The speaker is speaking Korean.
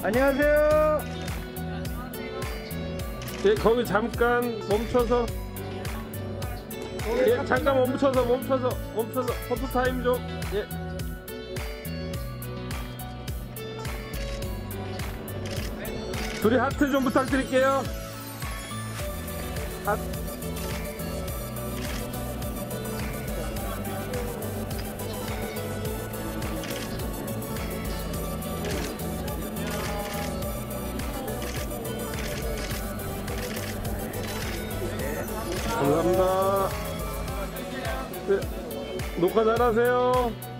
안녕하세요. 예, 거기 잠깐 멈춰서. 예, 잠깐 멈춰서 포토 타임 좀. 예. 둘이 하트 좀 부탁드릴게요. 하트. 감사합니다. 네, 녹화 잘하세요.